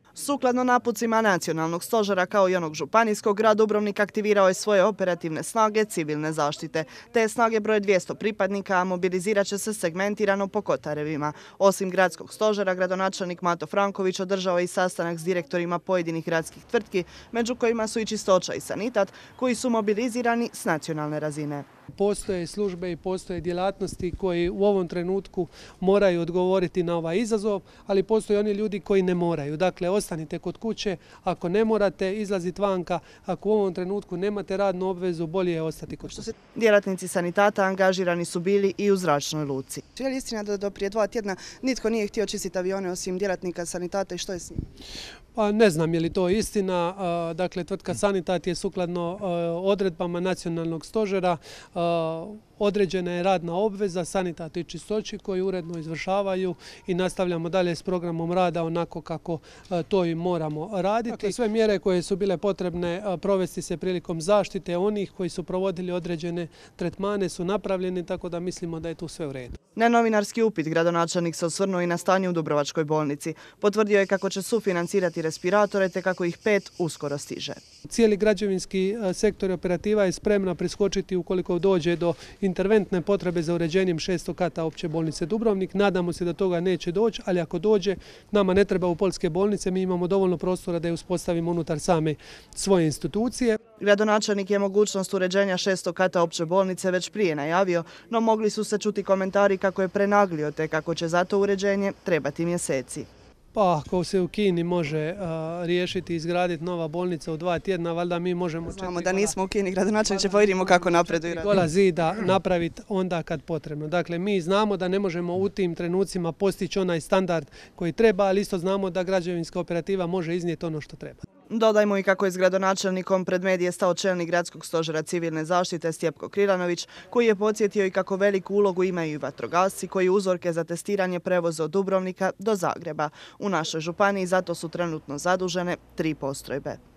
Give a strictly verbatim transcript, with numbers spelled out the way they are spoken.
Sukladno napucima nacionalnog stožera kao i onog županijskog, grad Dubrovnik aktivirao je svoje operativne snage civilne zaštite. Te snage broje dvjesto pripadnika, a mobilizirat će se segmentirano po kotarevima. Osim gradskog stožera, gradonačelnik Mato Franković održao je i sastanak s direktorima pojedinih gradskih tvrtki, među kojima su i Čistoća i Sanitat, koji su mobilizirani s nacionalne razine. Postoje službe i postoje djelatnosti koji u ovom trenutku moraju odgovoriti na ovaj izazov, ali postoje oni ljudi koji ne moraju. Dakle, ostanite kod kuće, ako ne morate izlaziti vanka, ako u ovom trenutku nemate radnu obvezu, bolje je ostati kod kuće. Djelatnici Sanitata angažirani su bili i u zračnoj luci. Je li istina da do prije dva tjedna nitko nije htio čistiti avione osim djelatnika Sanitata i što je s njim? Pa ne znam je li to istina. Dakle, tvrtka Sanitat je sukladno odredbama nacionalnog stožera određena je radna obveza Sanitatu i Čistoći koji uredno izvršavaju i nastavljamo dalje s programom rada onako kako to i moramo raditi. Dakle, sve mjere koje su bile potrebne provesti se prilikom zaštite onih koji su provodili određene tretmane su napravljeni, tako da mislimo da je tu sve u redu. Na novinarski upit gradonačelnik se osvrnuo i na stanje u Dubrovačkoj bolnici. Potvrdio je kako će sufinancirati respiratore te kako ih pet uskoro stiže. Cijeli građevinski sektor i operativa je spremna priskočiti ukoliko dođe do interventne potrebe za uređenjem šestog kata opće bolnice Dubrovnik. Nadamo se da toga neće doći, ali ako dođe, nama ne treba u polske bolnice, mi imamo dovoljno prostora da je uspostavimo unutar same svoje institucije. Gradonačelnik je mogućnost uređenja šestog kata opće bolnice već prije najavio, no mogli su se čuti komentari kako je prenaglio te kako će za to uređenje trebati mjeseci. Pa ako se u Kini može a, riješiti i izgraditi nova bolnica u dva tjedna, valjda mi možemo... Znamo da nismo u Kini, gradonačelniče, pa vidimo kako napreduje. Gola zida napraviti onda kad potrebno. Dakle, mi znamo da ne možemo u tim trenucima postići onaj standard koji treba, ali isto znamo da građevinska operativa može iznijeti ono što treba. Dodajmo i kako je s gradonačelnikom pred medije stao čelnik gradskog stožera civilne zaštite Stjepko Krilanović, koji je podsjetio i kako veliku ulogu imaju i vatrogasci koji uzorke za testiranje prevoze od Dubrovnika do Zagreba. U našoj županiji zato su trenutno zadužene tri postrojbe.